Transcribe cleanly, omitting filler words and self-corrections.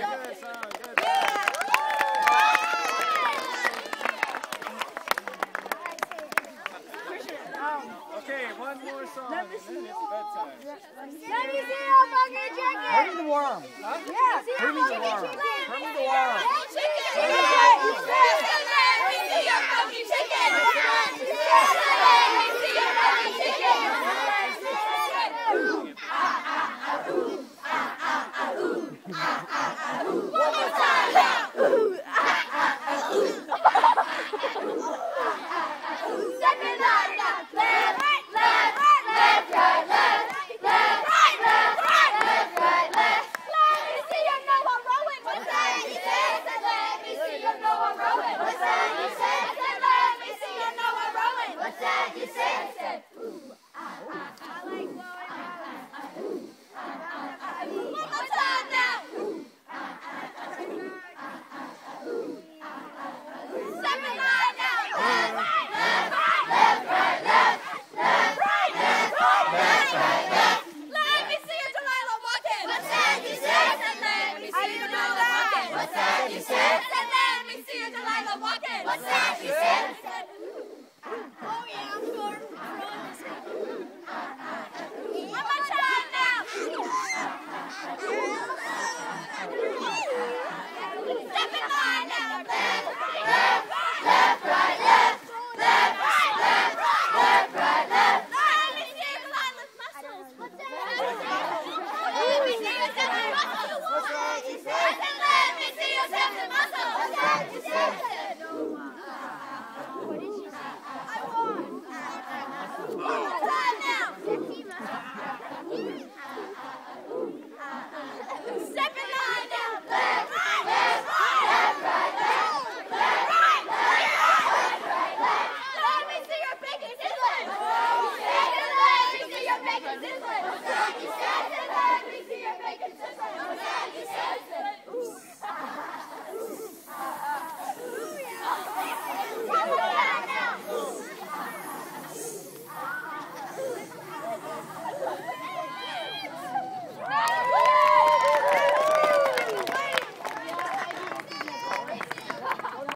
good song. Good. Okay, one more song. Then it's bedtime. Let me see your monkey chicken. Hermie the worm. Huh? Yeah. Hermie the worm. Hermie the worm. Chicken. Let me see your monkey chicken. Let me see your monkey chicken. One more time now. Second line now. Left, right, left, left, right, left, left, right, left, right, left, right, left. Let me see you know I'm rolling. What's that you said? Let me see you know I'm rolling. What's that you said? Let me see you know I'm rolling. What's that you said? I like blowing. One more time now. Second line now. Left, right, left, right, left, right, left, left, right, left, right, left, right, left. Let me see you, Delilah, walking. What's that you said? Let me see you, Delilah, walking. What's that you said? Let me see you, Delilah, walking. What's that you said?